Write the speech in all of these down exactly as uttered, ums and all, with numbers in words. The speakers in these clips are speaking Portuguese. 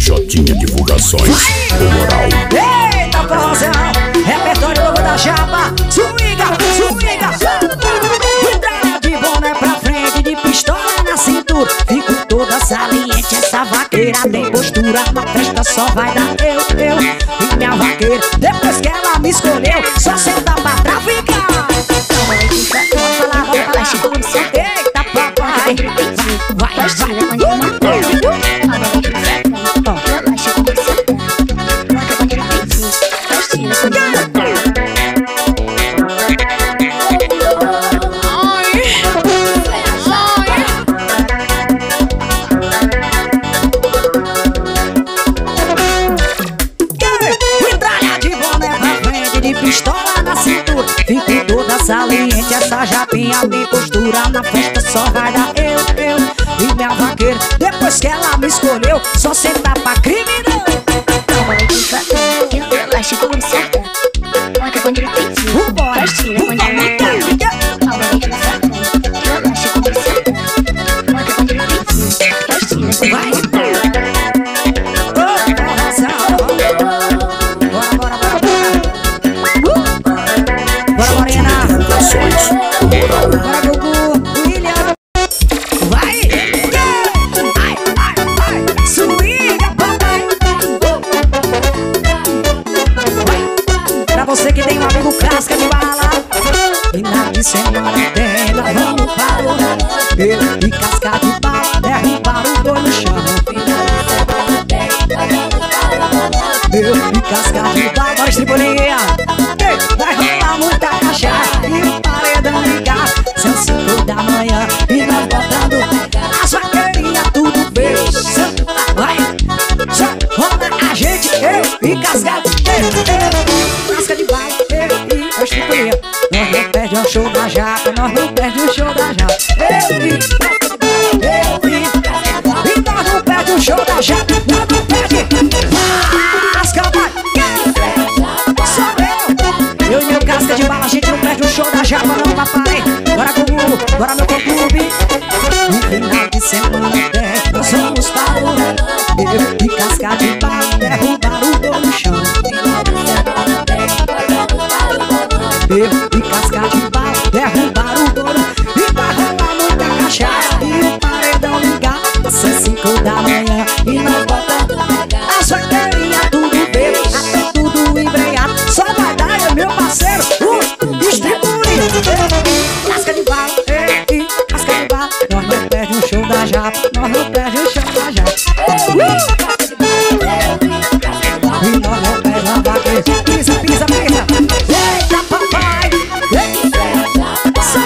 Jotinha Divulgações, o moral. Eita, forrozão, repertório novo da chapa. Swinga, swinga. Entrada de boné pra frente, de pistola na cintura. Fico toda saliente, essa vaqueira tem postura. Na festa só vai dar eu, eu e minha vaqueira. Depois que ela me escolheu, só senta pra traficar. Eita, papai. Vai, vai, vai. Pistola na cintura, fico toda saliente, essa japinha tem postura. Na festa só vai dar eu, eu e minha vaqueira. Depois que ela me escolheu, só sentar pra criminal. Vambora, você que tem um amigo casca de bala, final de semana tem, nós vamos para o eu e casca de bala, derrubar o boi no chão. Eu e casca de bala, bora estribulinha. Vai rolar muita cachaça e o paredão ligar. São cinco da manhã e nós botando as vaqueirinhas tudo bem. Vai, só rola a gente, eu e casca de casca de bala, eu e a estribulinha. Nós não perde o show da japa, nós não perde o show da japa. Eu e casca de bala, eu e e nós não perde o show da japa, nós não perde. Casca vai, sou eu. Eu e meu casca de bala, a gente não perde o show da japa não, papai. Bora Gugu, bora meu clube. No final de semana tem, nós vamos para o eu e casca de bala, derrubar o boi no chão. Eu e casca de bala, derrubar o bolo. E vai rolar muita cachaça e o paredão ligar. São cinco da manhã e nós botando as vaqueirinhas tudo bebo, até tudo embreado. Só vai dar é meu parceiro, o estribulinho. Casca de bala, ei, casca de bala. Nós não perde o show da japa, nós não perde o show da japa. E nós não perde a vaqueira. Pisa, pisa, pisa. Eita, papai. Sou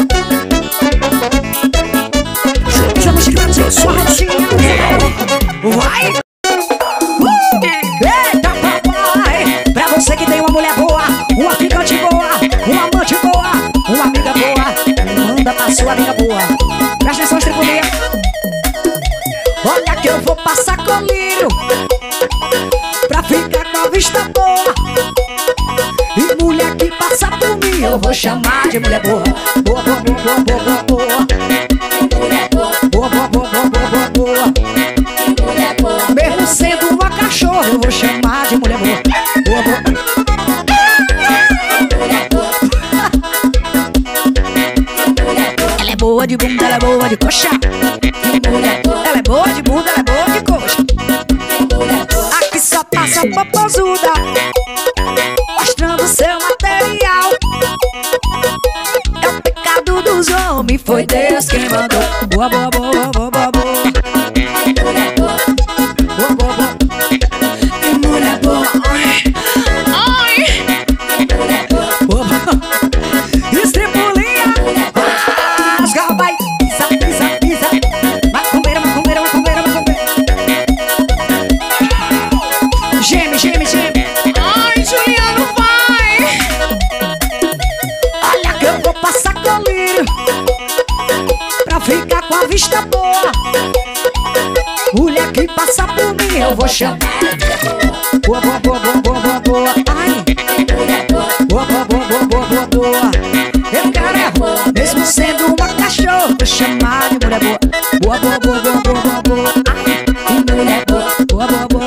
eu. Estamos chegando sua rotinha. Vai. Eita, papai. Pra você que tem uma mulher boa, uma ficante boa, uma amante boa, uma amiga boa, manda pra sua amiga boa. Presta atenção, estribulinha. Olha que eu vou passar colírio pra ficar com a vista boa. E mulher que passa por mim eu vou chamar de mulher boa. Boa, boa, boa, boa, boa, boa. Mulher boa, boa, boa, boa, boa, boa, boa. Mesmo sendo uma cachorra eu vou chamar de mulher boa. Boa, boa. Ela é boa de bunda, ela é boa de coxa. Ela é boa de bunda, ela é boa de coxa. Aqui só passa popozuda, mostrando seu material. É o pecado dos homens, foi Deus quem mandou. Boa, boa, boa, boa, boa, boa. Boa, boa, boa. Que mulher boa. Ai, ai. Boa, boa. Estribulinha. Rasga, vai. Pisa, pisa, pisa. Macumbeira, macumbeira, macumbeira, macumbeira. Geme, geme, geme. Ai, Juliano, vai. Olha que eu vou passar colírio pra ficar com a vista boa. Mulher que passa por mim eu vou chamar. Boa, boa, boa, boa, boa, boa, boa. Ai. Boa, boa, boa, boa, boa, boa, boa. Eu quero é boa, mesmo sendo uma cachorra, vou chamar de mulher boa. Boa, boa, boa, boa, boa, boa, boa. Ai, que mulher boa. Boa, boa, boa.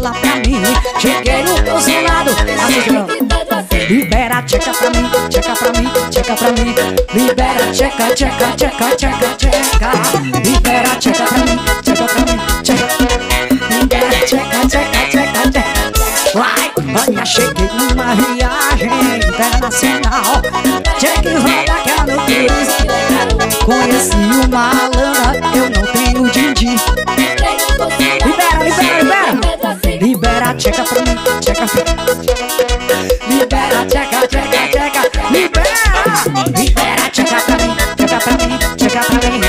lá pra mim. Cheguei no teu seu lado, assim, libera, tcheca pra mim, tcheca pra mim, tcheca pra mim. Libera, tcheca, tcheca, tcheca, tcheca, tcheca. Libera, tcheca pra mim, tcheca pra mim, tcheca. Libera, tcheca, tcheca, tcheca, tcheca. Vai, olha, cheguei numa viagem internacional. Cheguei roda no turismo. Conheci uma lana, eu não tenho din-din. Libera, libera, libera. Libera, tcheca pra mim, tcheca pra mim. Libera, tcheca, tcheca, tcheca. Libera, libera, tcheca pra mim, tcheca pra mim, tcheca pra mim.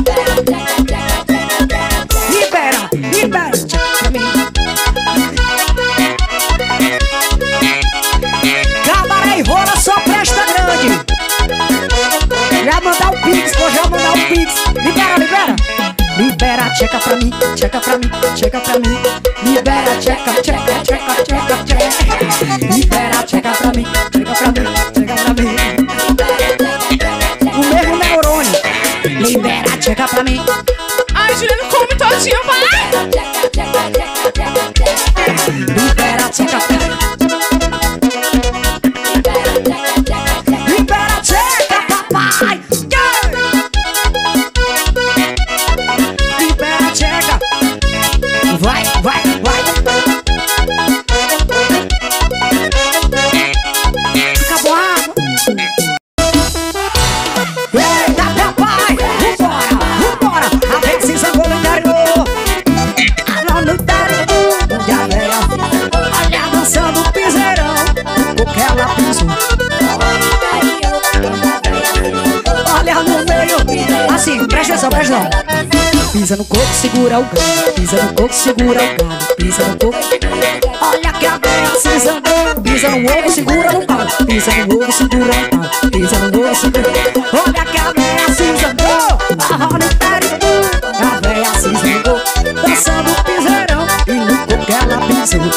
Libera, libera, tcheca pra mim. Cabaré e rola só presta grande. Já mandar o pix, vou já mandar o pix. Libera, libera. Libera, tcheca pra mim, tcheca pra mim, tcheca pra mim. Libera, tcheca, tcheca, tcheca, tcheca, tcheca. Libera, tcheca pra mim, tcheca pra mim, tcheca pra mim. O mesmo neurônio. Libera, tcheca pra mim. Ai, Juliano, come todinho, vai! Libera, tcheca pra mim. Libera, tcheca, papai. Libera, tcheca. Vai, vai, vai. Acabou a água. Eita, papai. Vambora, vambora. A precisa no interior. Lá no interior. Onde a véia, olha, dançando piseirão. Qualquer ela pisou. Olha no meio. Assim, presta atenção, presta atenção. Pisa no coco, segura o gado. Pisa no coco, segura o gado. Pisa no coco. Olha que a véia se zangou. Pisa no ovo, segura no pau. Pisa no ovo, segura no pau. Pisa no ovo, segura. Olha que a véia se zangou. A roda interior. A véia se zangou. Dançando piseirão. E no coco ela pisou.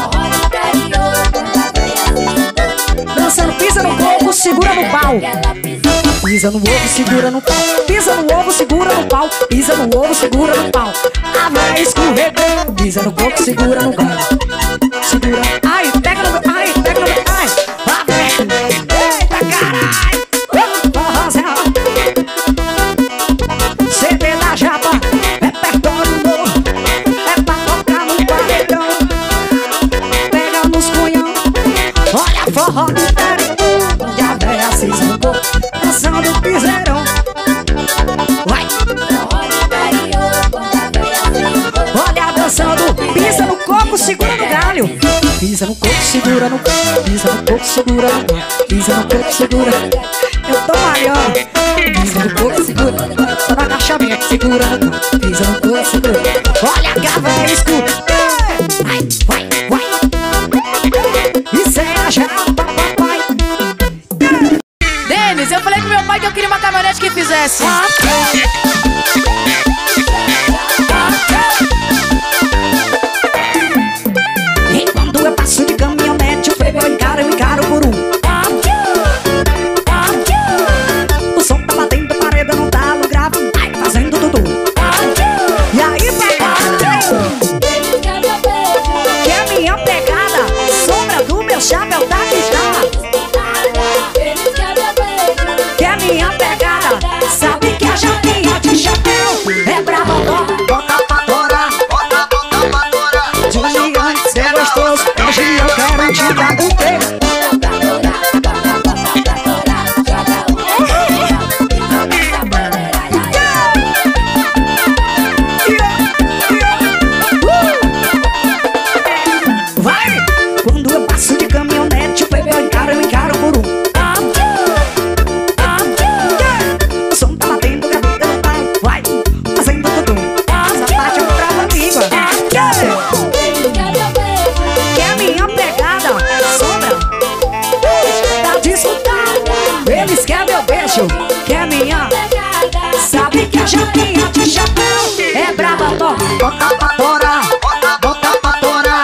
Dançando, pisa no coco, segura no pau. Pisa no ovo, segura no pau. Pisa no ovo, segura no pau. Pisa no ovo, segura no pau. A véia escorregou. Pisa no coco, segura no galo. Segura. Ai, pega no meu. Ai, pega no meu. Ai, a véia. Eita, caralho. C D da Japa. Repertório novo. É pra tocar no paredão. Pega nos cunhão. Olha, forró do interior. Onde a véia se zangou. Dançando piseirão. Vai. Olha, dançando. Pisa no coco, segura no galho. Pisa no coco, segura no galho. Pisa no coco, segura no galho. Pisa no coco, segura. Eu tô malhando. Pisa no coco, segura. Só no agachamento, segura no galho. Pisa no coco, segura. Olha a gava, escuta. Vai, vai, vai. Isso é a japa, papai. Denis, eu falei pro meu pai que eu queria uma caminhonete que fizesse. E quando eu passo de caminhonete, eu pego, eu encaro, eu encaro por um. O som tá batendo, a parede não tá no grave, vai fazendo tudo. E aí, pegada, que é minha pegada, sombra do meu chapéu tá que está. Que é minha pegada, sabe que a japinha de chapéu é brava, bota pra torar, bota, bota pra torar. Juliane, cê é gostoso, hoje eu quero te dar um beijo. Vai! Quando eu passo de caminhonete, eu pego, eu encaro, eu encaro por um. O som tá batendo, gaveta no pau, vai fazendo tudo. Essa parte eu brava língua. Que é minha pegada, sombra tá disputando. Eles querem meu beijo, que é minha. Sabe que a japinha de chapéu é brava, bota, bota pra torar, bota, bota pra torar.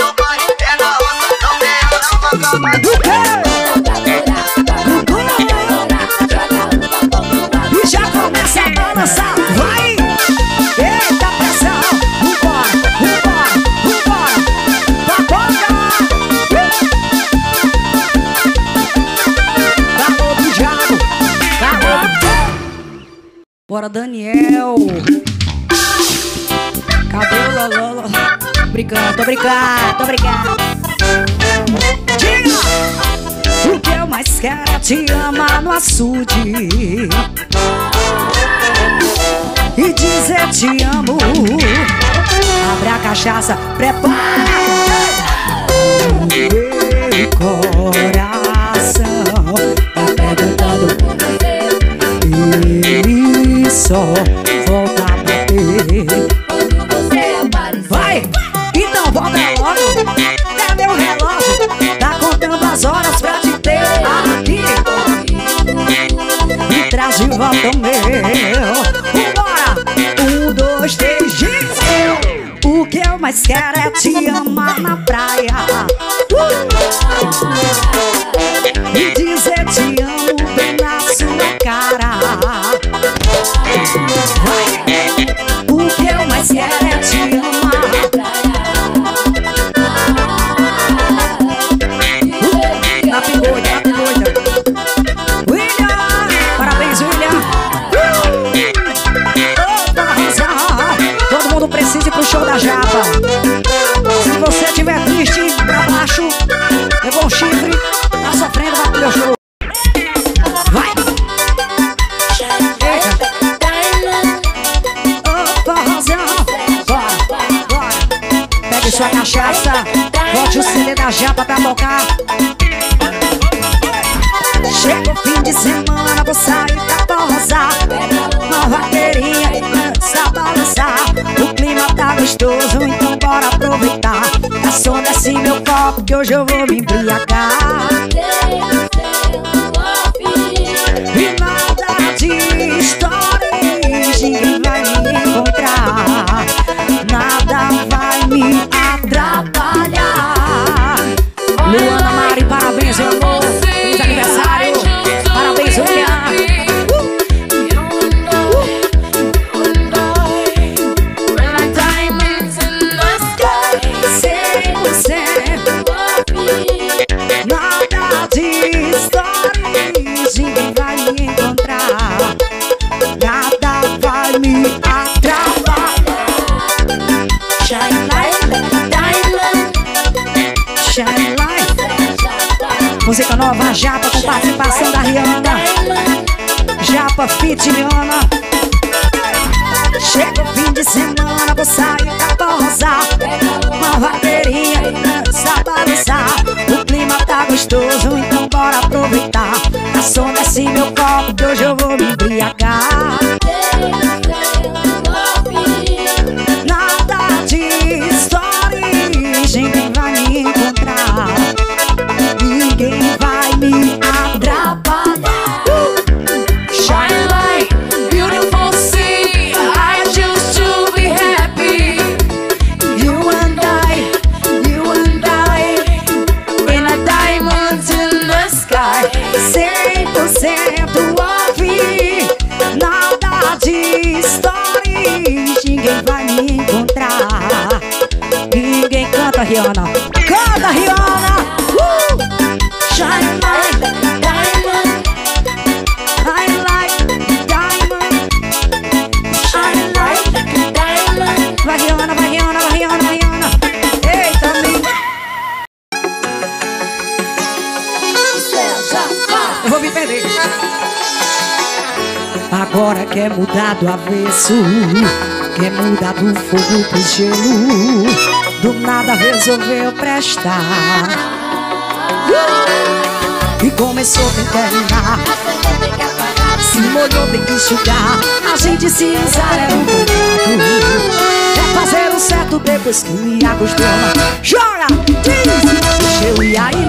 E já começa a balançar, vai! Eita pressão! Vambora, vambora, vambora! Agora Daniel. Cadê o Lolo? Brincando, tô brincando, tô brincando. Diga! O que eu mais quero é te amar no açude e dizer te amo. Abre a cachaça, prepara meu coração. Tá perguntando e só volta a bater quando você aparecer. Vai! Então volta logo. É meu relógio, tá contando as horas pra te ter aqui. Me traz de volta o meu. Vambora! Um, dois, três, diz eu. O que eu mais quero é te amar na praia uh! e dizer te amo bem na sua cara. Vai! O que eu mais quero é te amar na praia. Na pingoida, na pingoida. William! Parabéns, William! Todo mundo precisa ir pro show da Japa. Se você estiver triste, pra baixo, levou um chifre, tá sofrendo, vai pro meu show. Vai! Eita! Opa, Rosão! Bora, bora! Pegue sua cachaça, bote o C D da Japa pra tocar. Chega o fim de semana, vou sair pra posar. Uma bateria e dança, balançar. O clima tá gostoso, então bora aproveitar. A som desce meu copo que hoje eu vou me embriagar. E nada de stories, ninguém vai me encontrar. Nada vai me atrapalhar. Luana Mari, parabéns, meu amor. Feliz aniversário. Parabéns, William. Nada de stories, ninguém vai me encontrar. Nada vai me atrapalhar. Shine like diamond, shine like. Música nova, Japa, com participação da Rihanna. Japa, fit Rihanna. Chega o fim de semana, vou sair pra posar. Uma bateria e dança, balançar. O clima tá gostoso, então bora aproveitar. A som desce meu copo que hoje eu vou me embriagar. Nada de stories, ninguém vai me encontrar. Ninguém vai me atrapalhar. Shine like beautiful sea, I choose to be happy. You and I, you and I, in a diamond in the sky. Cem por cento ouvir. Nada de stories, ninguém vai me encontrar. Ninguém canta, Rihanna. Canta, Rihanna! Uh! Shine like diamond, shine like diamond, shine like diamond. Vai, Rihanna, vai, Rihanna, vai, Rihanna, vai, Rihanna. Eita, amigo. Eu vou me perder. Agora quer mudar do avesso, quer mudar do fogo pro gelo. Do nada resolveu prestar uh! E começou a terminar. Se molhou, tem que enxugar. A gente se usar era um contrato. É fazer o certo depois que me acostuma. Joga! Diz! Deixa eu ir aí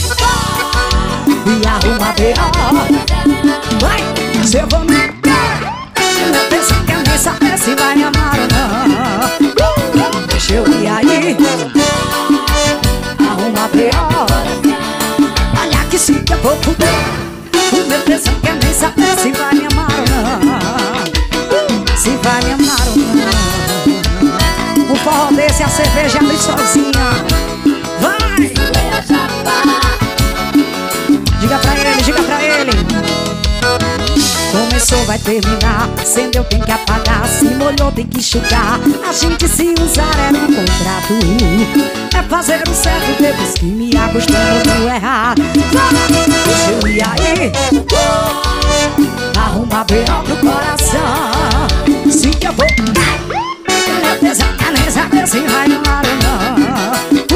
e arruma B O. Vai! Se eu vou me eu penso que nem saber se vai me amar ou não. Deixa eu ir aí arruma B O. Olha que se eu vou fuder. O meu Deus quer nem saber se vai me amar ou não. Se vai me amar ou não. Um forró desse a cerveja abre sozinha. Vai! Diga pra ele, diga pra ele. Começou, vai terminar, acendeu tem que apagar, se molhou tem que enxugar. A gente se usar era um contrato, é fazer o certo depois que me acostuma do errado. Deixa eu ir aí, arruma bem pro coração. Se que eu vou Nessa, nessa, nessa, vai no mar ou não.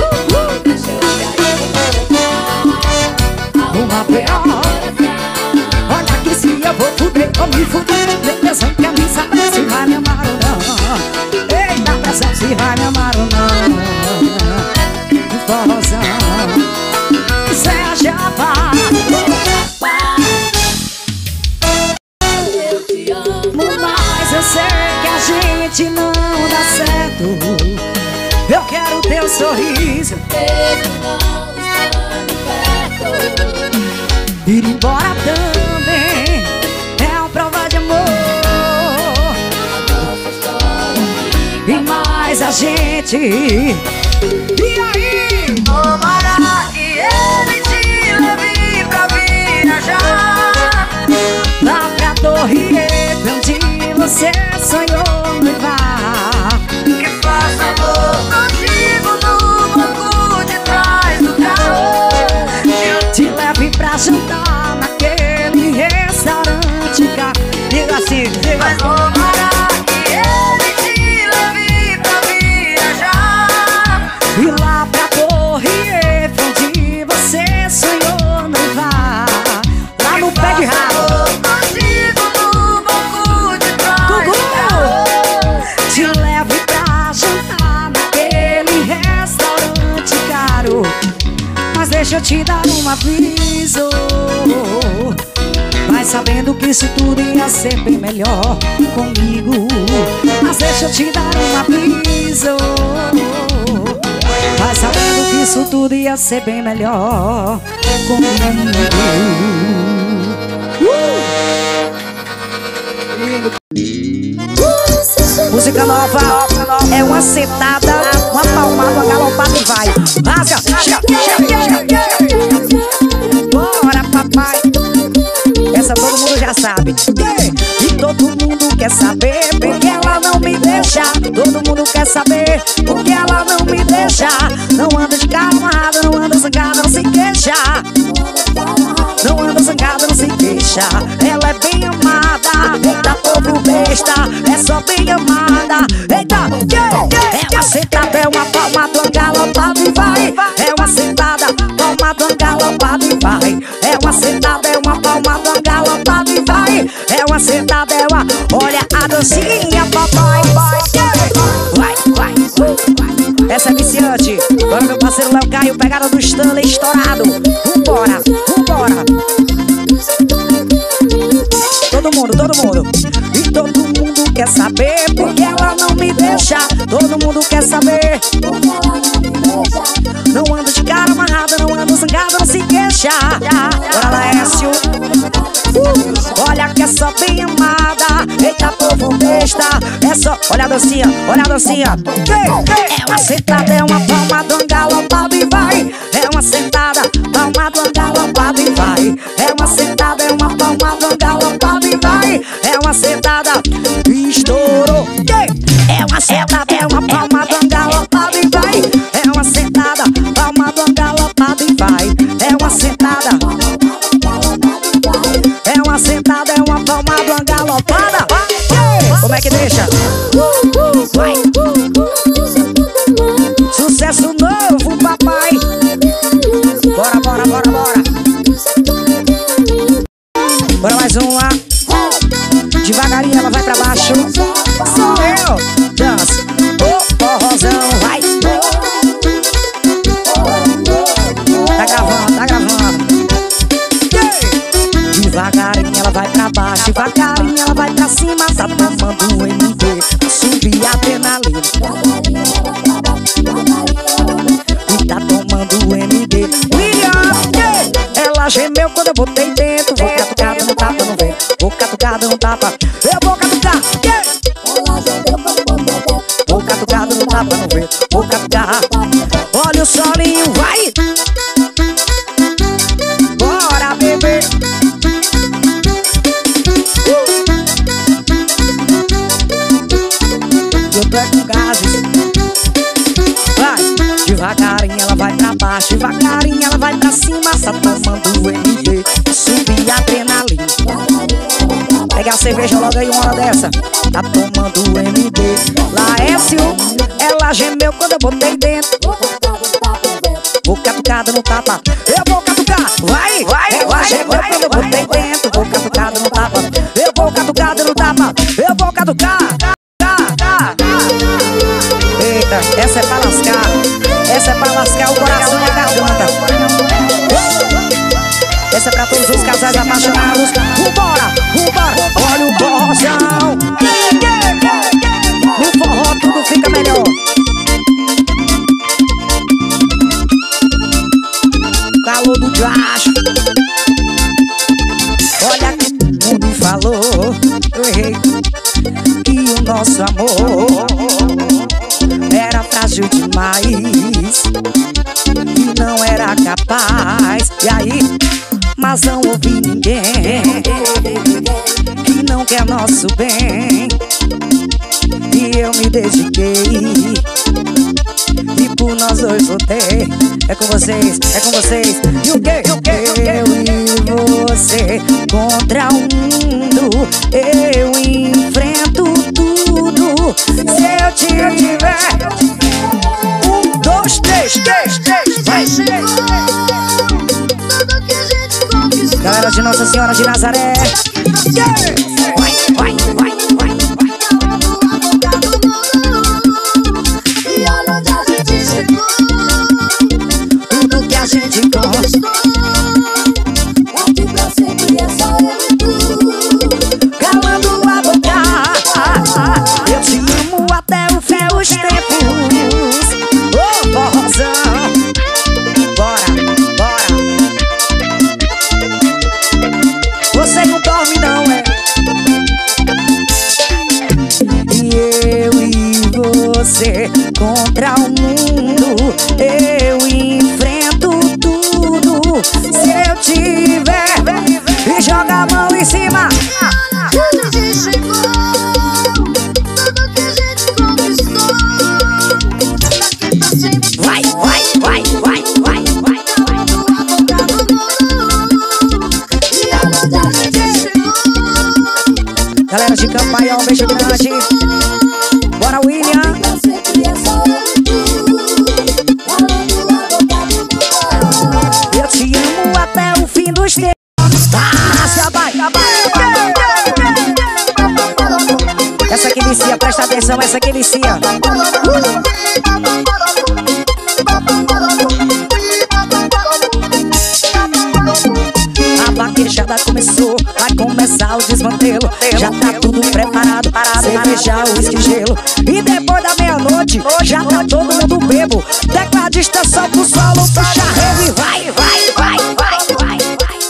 Arruma bem, olha que se eu vou fuder ou me fuder, atenção que a mim sabe se vai me amar ou não. Eita, atenção se vai me amar ou não. Informação, isso é a japa. Mas eu sei que a gente não dá certo. Eu quero teu sorriso, ir embora também é uma prova de amor. E mais a gente. E aí? Tomara que ele te leve pra viajar lá pra Torre Eiffel, onde você sonhou noivar. Que faça amor contigo no banco de trás do carro, te leve pra jantar naquele restaurante cá. Diga assim, diga assim. Tomara que ele te leve pra viajar e lá pra Torre Eiffel, onde você sonhou noivar. Lá no pé de rabo, contigo no banco de trás do carro, te leve pra jantar naquele restaurante caro. Mas deixa eu te dar um aviso, vai sabendo que isso tudo ia ser bem melhor comigo. Mas deixa eu te dar um aviso, vai sabendo que isso tudo ia ser bem melhor comigo. uh! Música nova é uma sentada, uma palmada, uma galopada e vai. Rasga, chega, chega, chega. Bora, papai. Essa todo mundo já sabe. E todo mundo quer saber porque ela não me deixa. Todo mundo quer saber porque ela não me deixa. Não anda de cara amarrada, não anda zangada, não se queixa. Não anda zangada, não se queixa. Ela é bem amada, eita povo besta, é só bem amada. Eita, é uma sentada, é uma palma do galopada e vai. É uma sentada, palma do galopada e vai. É uma sentada, é uma palma do galopada e vai. É uma sentada, é uma, olha a dancinha, papai. Vai, vai, vai. Essa é viciante. Agora meu parceiro Léo Caio, pegada do Stanley estourado. Vambora, vambora. Todo mundo, todo mundo. E todo mundo quer saber porque ela não me deixa. Todo mundo quer saber porque ela não me deixa. Não anda de cara amarrada, não anda zangada, não se queixa. Bora Laércio. uh, Olha que é só bem amada, eita povo besta, é só, olha a dancinha, olha a dancinha. É uma sentada, é uma palma do galopada e vai. É uma sentada, palma do galopada e vai. É uma sentada, é uma palma do galopada e vai. É uma sentada, estourou. É uma sentada, é uma palma do galopada e vai. É uma sentada, palma do galopada e vai. É uma sentada, é uma sentada, é uma palma do galopada. Como é que deixa? Vai. Sucesso novo, papai. Bora, bora, bora, bora. Bora mais uma. Devagarinho ela vai pra baixo. Sou eu. Dança. Ô, forrozão, vai. Tá gravando, tá gravando. Devagarinho ela vai pra baixo. Devagarinho ela vai pra cima. Tá tomando um M D, subir a adrenalina. E tá tomando M D. William, ela gemeu quando eu botei dentro. Vou catucada no tapa, não vem. Vou catucada no tapa, eu vou catucar. Ela gemeu quando eu botei dentro. Vou catucada no tapa, não vem. Vou catucar. Olha o solinho, vai. Bora, bebê. uh. Devagarinho ela vai pra cima, tá tomando o M D, subir a adrenalina. Pega a cerveja logo aí uma hora dessa, tá tomando o M D. Laércio, ela gemeu quando eu botei dentro. Vou catucada no tapa, eu vou catucar. Vai, vai, ela gemeu quando eu botei dentro. Vou catucada no tapa, eu vou catucada no tapa, eu vou catucar. Eita, essa é pra lascar, essa é pra lascar o coração e a garganta. Essa é pra todos os casais apaixonados. Vambora, vambora, olha o forrozão. No forró tudo fica melhor. Calor do diacho. Olha que o mundo falou, eu errei, que o nosso amor era frágil demais e não era capaz. E aí, mas não ouvi ninguém que não quer nosso bem. E eu me dediquei e por nós dois lutei. É com vocês, é com vocês. E o que, o que, o que? Eu e você contra o mundo. Eu enfrento tudo. Se eu te tiver um, dois, três, três, três, vai. Galera de Nossa Senhora de Nazaré, vai, vai, vai, vai, vai. E olha onde a gente chegou. Tudo que a gente conquistou, Aqui pra sempre é só eu e tu. calando a boca. Eu te amo até o fim dos tempos. Ô, forrozão, bora, bora. Você não dorme não, é? E eu e você contra o mundo. Eu enfrento tudo. Se eu tiver e joga a mão em cima. Onde a gente chegou. Tudo que a gente conquistou. Daqui pra sempre. Vai, vai, vai, vai, vai, vai. Calando a boca do mundo. E olha onde a gente chegou. Galera de Campanhão, um beijo grande. Bora, William. Pra sempre é só eu e tu. Calando a boca do mundo. Eu te amo até o fim dos tempos. Márcia, vai, vai. Essa que vicia, presta atenção, essa que vicia. A vaquejada começou, vai começar o desmantelo. Já tá tudo preparado, parado, cerveja, uísque, gelo. E depois da meia-noite, já tá todo mundo bebo. Tecladista solta o solo, puxa a rave. Vai, vai, vai, vai, vai, vai.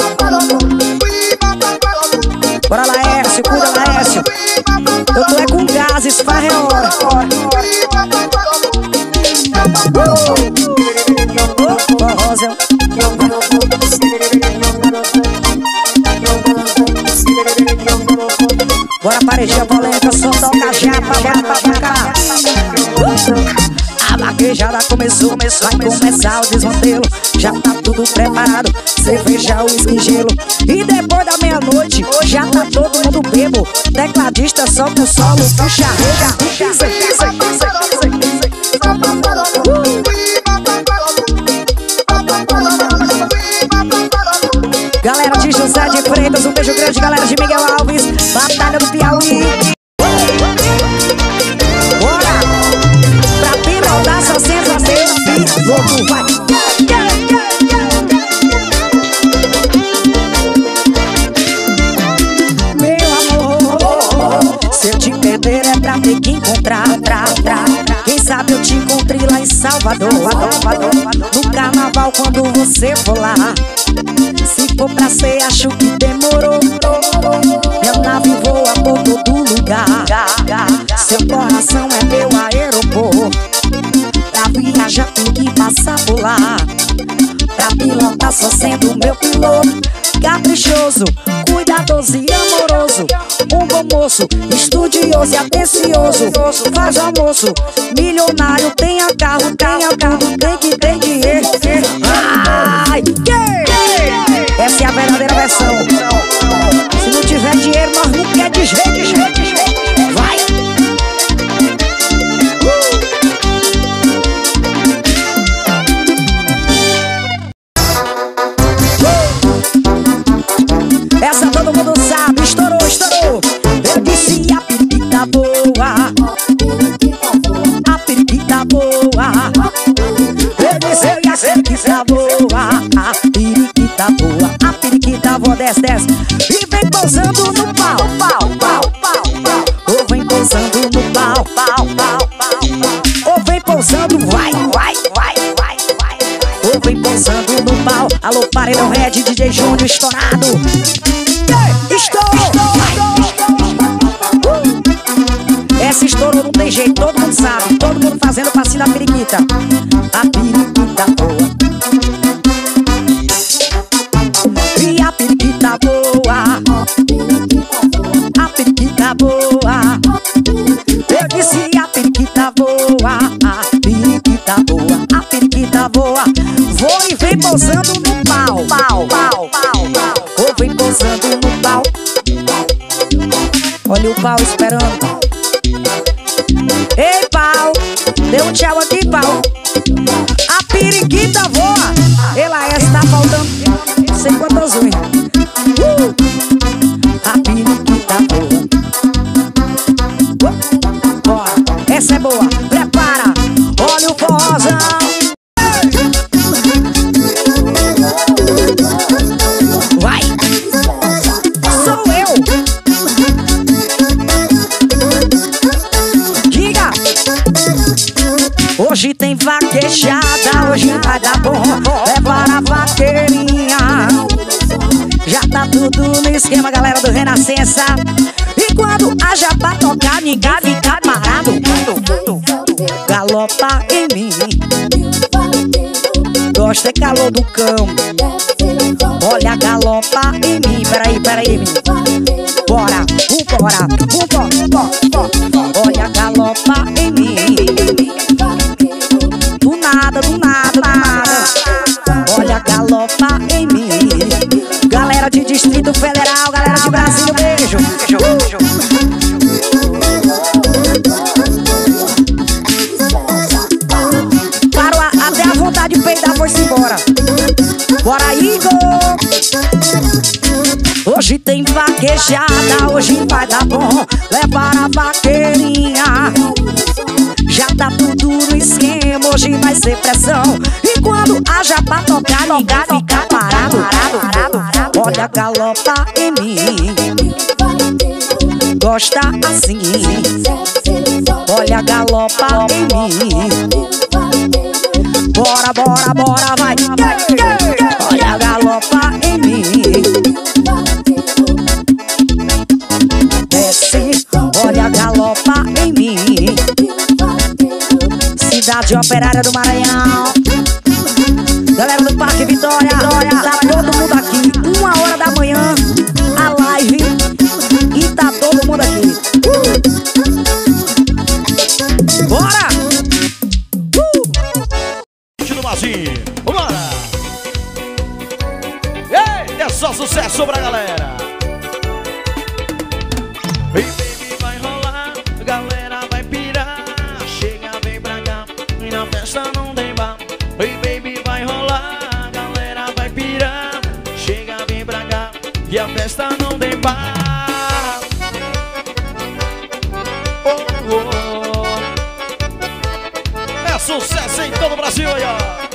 Bora, Laércio, cuida, Laércio. Eu tô é com gases, farre a hora. Ô, forrozão. Bora, paredinha polenta, solta o cajapa, japa pra cá. A vaquejada começou, começou, vai começar o desmantelo. Já tá tudo preparado, cerveja, uísque, gelo. E depois da meia-noite, já tá todo mundo bebo. Tecladista solta o solo, puxa a rega. Pisa, pisa, pisa, pisa. Galera de José de Freitas, um beijo grande. Galera de Miguel Alves, Batalha do Piauí. Bora! Pra pilotar só sendo a mesma. Louco, vai! Meu amor, se eu te perder é pra ter que encontrar. Tra, tra. Quem sabe eu te encontrei lá em Salvador. No carnaval quando você for lá. Se for pra ser, acho que demorou. Minha nave voa por todo lugar. Seu coração é meu aeroporto. Pra viajar tem que passar por lá. Pra pilotar só sendo meu piloto. Caprichoso, cuidadoso e amoroso. Um bom moço, estudioso e atencioso. Faz almoço, milionário, tenha carro, tenha carro, tem que ter dinheiro. pressão. Se não tiver dinheiro, nós não quer de jeito, de jeito, de jeito. Vai! Essa todo mundo sabe, estourou, estourou. Eu disse a periquita boa, a periquita boa. Eu disse eu ia ser periquita boa, a periquita boa, a periquita boa. Desce, desce e vem pousando no pau, pau, pau, pau, pau. Ou vem pousando no pau, pau, pau, pau. Ou vem pousando, vai, vai, vai, vai, vai. Ou vem pousando no pau. Alô, paredão red, D J Júnior estourado. Estourou, uh. Essa estourou, não tem jeito, todo mundo sabe. Todo mundo fazendo passinho da periquita. A periquita boa. E a periquita boa. A periquita boa. Eu disse a periquita boa. A periquita boa. A periquita boa. Vou e vem pousando no pau. Pau, pau, pau, pau. Ou vem pousando no pau. Olha o pau esperando. Ei, pau, dê um tchau aqui, pau. A periquita voa. Ela está faltando sei quantas unhas. uh. A periquita voa. uh. Bora, essa é boa. Prepara, olha o forrozão. Vai, sou eu. Diga. Hoje tem vaquejada, hoje vai dar bom. É para a vaqueirinha. Já tá tudo no esquema, galera do Renascença. E quando haja pra tocar, ninguém fica parado. Galopa em mim. Gosta é calor do cão. Olha, galopa em mim. Peraí, peraí, bora, vambora, vambora. Olha, galopa em mim. Do nada, do nada, do nada. Olha, galopa em mim. Galera de Distrito Federal, galera de Brasília, beijo, beijo, beijo. Parou a, até a vontade de peidar foi-se embora. Bora, Igor. Hoje tem vaquejada, hoje vai dar bom. Leva a vaqueirinha. Já tá tudo no esquema, hoje vai ser pressão. E quando haja pra tocar, ninguém fica parado, parado, parado. Olha, galopa em mim. Gosta assim. Olha, galopa em mim. Bora, bora, bora, vai. Olha, galopa em mim. Desce, olha, galopa em mim. Cidade Operária do Maranhão. Galera do Parque Vitória, Vitória. Tá todo mundo aqui, uma hora da manhã. A live. E tá todo mundo aqui. uh. Bora! Uh. Do Mazinho, bora! Ei, é só sucesso pra galera. Ei, baby, vai rolar, galera vai pirar. Chega, vem pra cá, e na festa não tem bar. Ei, baby, vai rolar, galera vai pirar. Chega, vem pra cá, e a festa não tem bar. Oh, oh. É sucesso em todo o Brasil, aí, ó.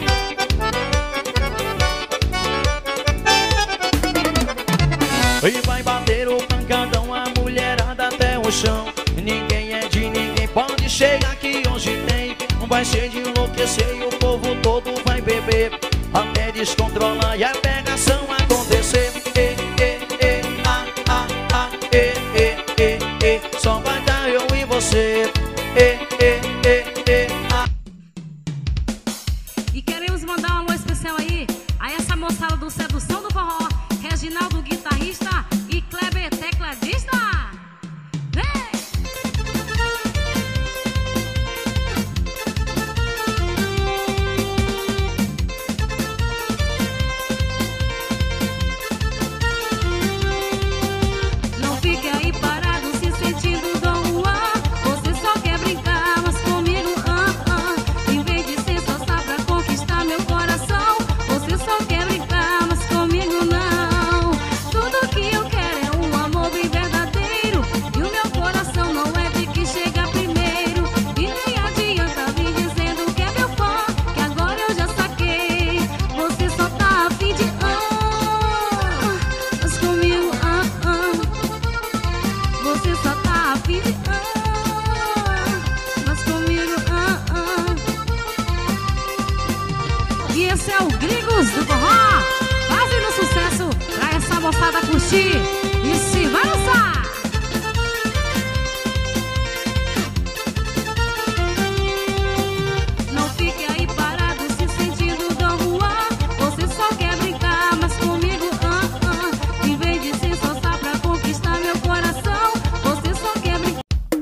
E vai bater o pancadão, a mulherada até o chão. Ninguém é de ninguém, pode chegar que hoje tem. Vai ser de enlouquecer e o povo todo vai beber até descontrolar e a pegação acontecer. E, e, e, ah, ah, ah, e, e, e, e. Só vai dar eu e você. E, e, e, e, ah. E queremos mandar um alô especial aí a essa moçada do Sedução do Forró, Reginaldo guitarrista e Kleber tecladista. Vem! curtir e se balançar. Não fique aí parado se sentindo Dom Juan. Você só quer brincar, mas comigo ah, ah. Em vez de se esforçar pra conquistar meu coração, você só quer brincar.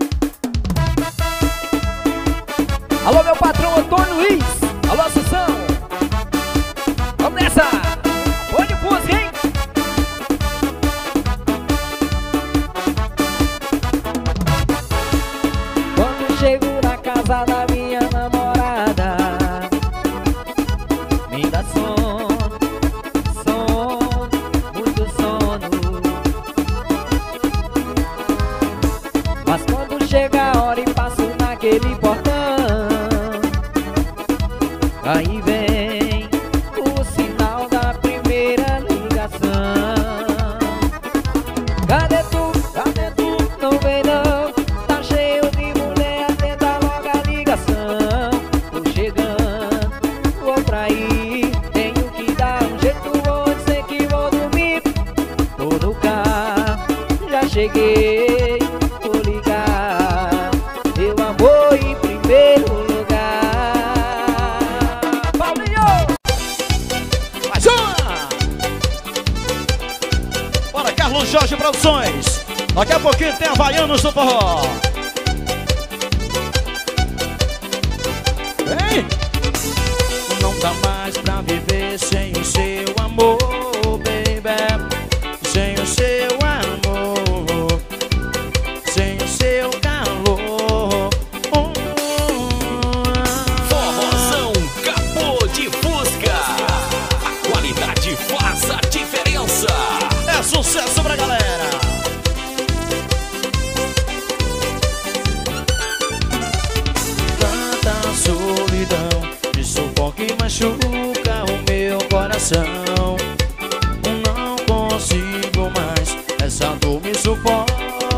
Alô, meu patrão Antônio Luiz. Alô, Assunção. Vamos nessa. Onde música, hein? Quando chego na casa da minha namorada, me dá sono, sono, muito sono. Mas quando chega a hora e passo naquele portão, aí vem o sinal da primeira ligação. Cadê tu? Cadê tu? Não vem não. Tá cheio de mulher, atenda logo a ligação. Tô chegando, vou pra ir. Tenho que dar um jeito, vou dizer que vou dormir. Tô no carro, já cheguei. Vou ligar, meu amor em primeiro lugar. Paulinho! Mais uma! Bora, Carlos Jorge Produções. Daqui a pouquinho tem Havaianos do Forró. Vem! Não dá mais pra viver sem o seu amor, baby. Sem o seu amor, sem o seu calor. Oh, Forrozão Capô de Fusca. A qualidade faz a diferença. é sucesso pra galera. Tanta solidão, de sufoco que machuca o meu coração. Não consigo mais, essa dor me sufoca.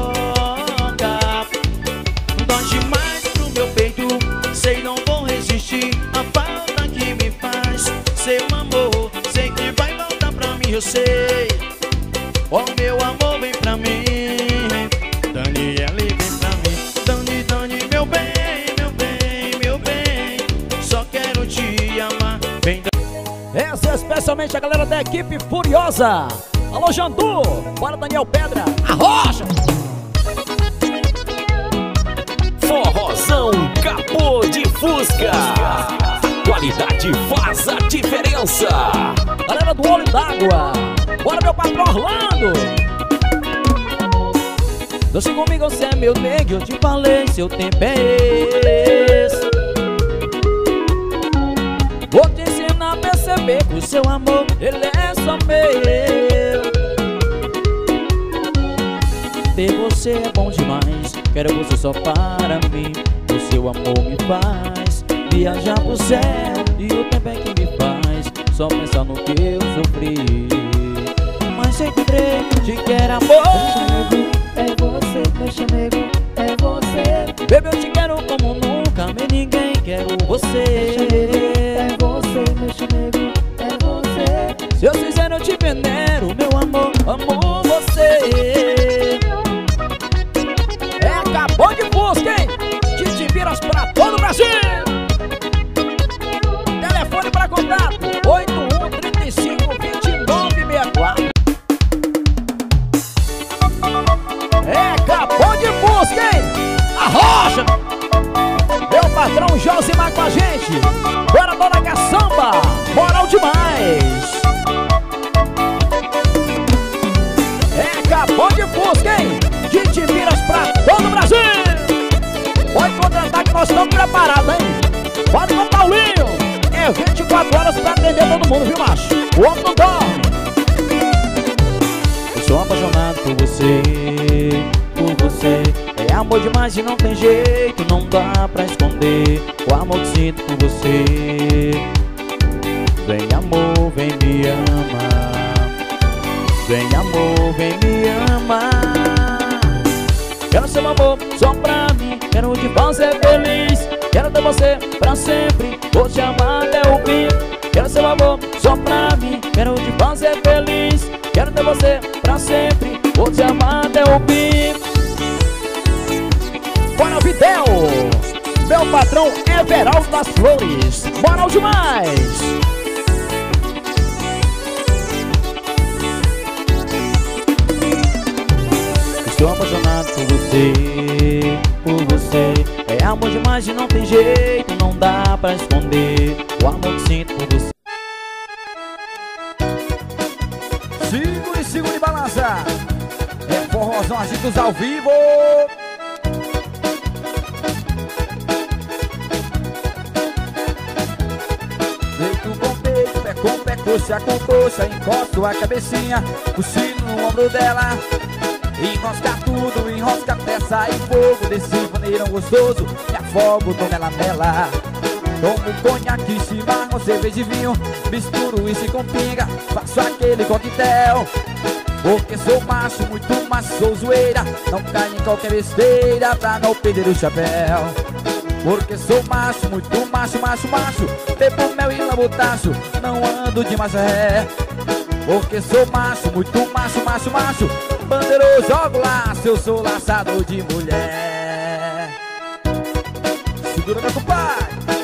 Dói demais pro meu peito, sei não vou resistir a falta que me faz. Seu amor, sei que vai voltar pra mim, eu sei. Oh, meu amor, vem pra mim. Daniele, vem pra mim. Dani, Dani, meu bem, meu bem, meu bem. Só quero te amar. Vem, essa é especialmente a galera da equipe Furiosa. Alô, Jandu. Bora, Daniel Pedra. Arrocha! Forrozão Capô de Fusca. Qualidade faz a diferença. Galera do Olho d'Água. Bora, meu patrão Orlando. Doce comigo, você é meu nego. Eu te falei, seu tempo é esse. Vou te ensinar a perceber que o seu amor, ele é só meu. Ter você é bom demais. Quero você só para mim. O seu amor me faz viajar pro céu. E o tempo é que me faz só pensar no que eu sofri. Mas encontrei, te quero amor. É você, meu chamego, é você. Baby, eu te quero como nunca amei ninguém. Quero você. É você, meu chamego, é você. Se eu fizer eu te venero, meu amor, amo você. É Capô de Fusca, hein? Titi Viras pra todo o Brasil. Telefone para contato oito um, três cinco, dois nove seis quatro. É Capô de Fusca, hein? Arrocha! Meu patrão Josimar com a gente. Bora, dona Caçamba. Moral demais. É Capô de Fusca, hein? Titi Viras pra todo o Brasil. Pode contratar que nós estamos preparados, hein? Pode com o Paulinho. É vinte e quatro horas pra atender todo mundo, viu, macho? O homem não dorme. Eu sou apaixonado por você, por você. É amor demais e não tem jeito, não dá pra esconder o amor que sinto por você. Vem amor, vem me amar. Vem amor, vem me amar. Quero seu amor só pra mim, quero te fazer feliz. Quero ter você pra sempre, vou te amar até o fim. Quero seu amor só pra mim, quero te fazer feliz. Quero ter você pra sempre, vou te amar até o fim. Bora, Videl! Meu patrão Everaldo das Flores. Moral demais! Estou apaixonado por você, por você. É amor demais e não tem jeito, não dá pra esconder o amor que sinto por você. Segure, segure e balança. É forrozão, agitos ao vivo. Peito com peito, pé com pé, coxa com coxa. Encosto a cabecinha, cochilo no ombro dela. Enrosca tudo, enrosca até sair fogo. Desse maneirão gostoso, me afogo, tomo ela mela. Tomo conhaque, chimarrão, cerveja e vinho. Misturo isso com pinga, faço aquele coquetel. Porque sou macho, muito macho, sou zoeira. Não caio em qualquer besteira pra não perder o chapéu. Porque sou macho, muito macho, macho, macho. Bebo mel e lambotacho, não ando de marcha ré. Porque sou macho, muito macho, macho, macho. Bandeirou, jogo laço, eu sou laçador de mulher. Segura, meu compadre.